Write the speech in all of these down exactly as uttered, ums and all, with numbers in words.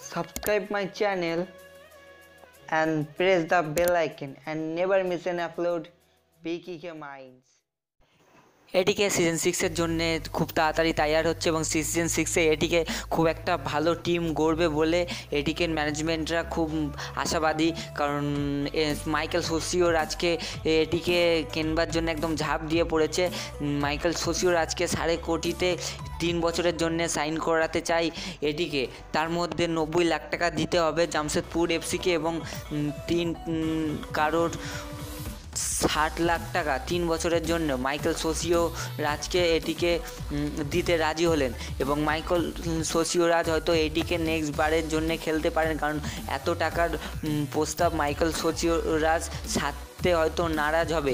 subscribe my channel and press the bell icon and never miss an upload. B K K Minds. এটিকে season সিক্সের জন্যে খুব তাড়াতাড়ি তৈরি হচ্ছে এবং সিজন সিক্সে এটিকে খুব একটা ভালো টিম গড়বে বলে এটিকে ম্যানেজমেন্টরা খুব আশাবাদী। কারণ মাইকেল সোসিওর আজকে এটিকে কেনবার জন্য একদম ঝাঁপ দিয়ে পড়েছে। মাইকেল সোসিওর আজকে সাড়ে কোটিতে তিন বছরের জন্য সাইন করাতে চাই এটিকে। তার মধ্যে নব্বই লাখ টাকা দিতে হবে জামশেদপুর এফসিকে এবং তিন কারোর ষাট লাখ টাকা তিন বছরের জন্য মাইকেল সোসিও রাজকে এটিকে দিতে রাজি হলেন এবং মাইকেল সোসিও রাজ হয়তো এটিকে নেক্সট বারের জন্য খেলতে পারেন, কারণ এত টাকার প্রস্তাব মাইকেল সোসিও রাজ ছাড়তে হয়তো নারাজ হবে।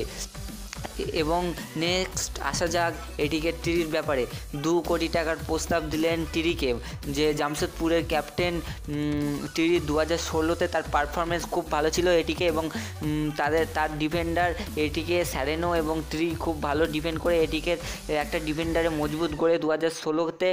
এবং নেক্সট আসা যাক এটিকে টিরির ব্যাপারে। দু কোটি টাকার প্রস্তাব দিলেন টিরিকে, যে জামশেদপুরের ক্যাপ্টেন টিরি দু হাজার ষোলোতে তার পারফরমেন্স খুব ভালো ছিল এটিকে এবং তাদের তার ডিফেন্ডার এটিকে স্যারেনো এবং টিরি খুব ভালো ডিফেন্ড করে এটিকে একটা ডিফেন্ডারে মজবুত করে দু হাজার ষোলোতে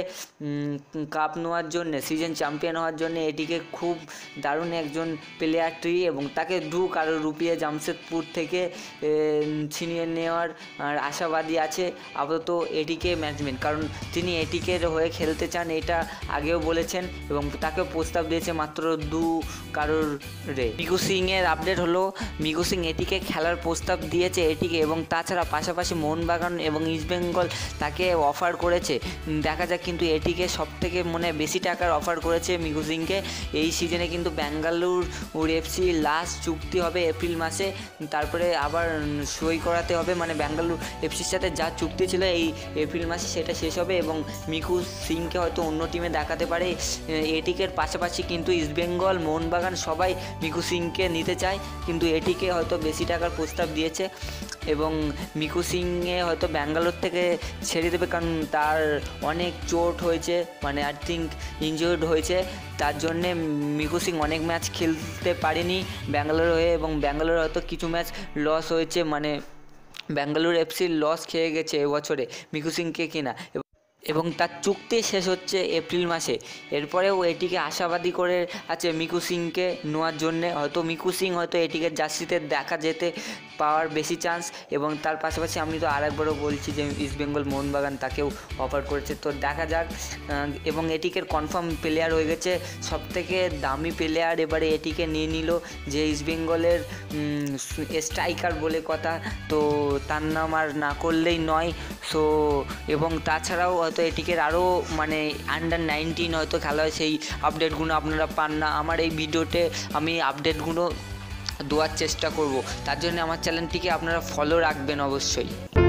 কাপ নেওয়ার জন্যে সিজন চ্যাম্পিয়ন হওয়ার জন্য এটিকে খুব দারুণ একজন প্লেয়ার টিরি এবং তাকে দু কারো রুপিয়ে জামশেদপুর থেকে ছিনিয়ে নেওয়া আর আশাবাদী আছে আপাতত এটিকে ম্যানেজমেন্ট, কারণ তিনি এটিকের হয়ে খেলতে চান এটা আগেও বলেছেন এবং তাকে প্রস্তাব দিয়েছে মাত্র দু কারোর রে। মিকু সিং এর আপডেট হলো, মিকু সিং এটিকে খেলার প্রস্তাব দিয়েছে এটিকে এবং তাছাড়া পাশাপাশি মোহনবাগান এবং ইস্টবেঙ্গল তাকে অফার করেছে। দেখা যাক, কিন্তু এটিকে সব থেকে মনে বেশি টাকার অফার করেছে মিকু সিংকে। এই সিজনে কিন্তু বেঙ্গালুরু এফসি লাস্ট চুক্তি হবে এপ্রিল মাসে, তারপরে আবার সই করাতে হবে, মানে বেঙ্গালুরু এফসির সাথে যা চুক্তি ছিল এই এপ্রিল মাসে সেটা শেষ হবে এবং মিকু সিংকে হয়তো অন্য টিমে দেখাতে পারে। এটিকের পাশাপাশি কিন্তু ইস্টবেঙ্গল মোহনবাগান সবাই মিকু সিংকে নিতে চায়, কিন্তু এটিকে হয়তো বেশি টাকার প্রস্তাব দিয়েছে এবং মিকু সিংয়ে হয়তো ব্যাঙ্গালোর থেকে ছেড়ে দেবে, কারণ তার অনেক চোট হয়েছে, মানে আই থিঙ্ক ইনজুর্ড হয়েছে, তার জন্যে মিকু সিং অনেক ম্যাচ খেলতে পারেনি ব্যাঙ্গালোর হয়ে এবং ব্যাঙ্গালোর হয়তো কিছু ম্যাচ লস হয়েছে, মানে ব্যাঙ্গালুরু এফসির লস খেয়ে গেছে এবছরে মিকু সিংকে কিনা এবং তার চুক্তি শেষ হচ্ছে এপ্রিল মাসে। এরপরেও এটিকে আশাবাদী করে আছে মিকু সিংকে নেওয়ার জন্যে। হয়তো মিকু সিং হয়তো এটিকে জার্সিতে দেখা যেতে পাওয়ার বেশি চান্স এবং তার পাশাপাশি আমি তো আরেকবারও বলছি যে ইস্টবেঙ্গল মোহনবাগান তাকেও অফার করেছে, তো দেখা যাক। এবং এটিকের কনফার্ম প্লেয়ার হয়ে গেছে, সবথেকে দামি প্লেয়ার এবারে এটিকে নিয়ে নিল, যে ইস্টবেঙ্গলের স্ট্রাইকার বলে কথা, তো তার নাম আর না করলেই নয়। সো এবং তাছাড়াও হয়তো এটিকে আরও মানে আন্ডার নাইনটিন হয়তো খেলা হয়, সেই আপডেটগুলো আপনারা পান না। আমার এই ভিডিওতে আমি আপডেটগুলো দেওয়ার চেষ্টা করব, তার জন্য আমার চ্যানেলটিকে আপনারা ফলো রাখবেন অবশ্যই।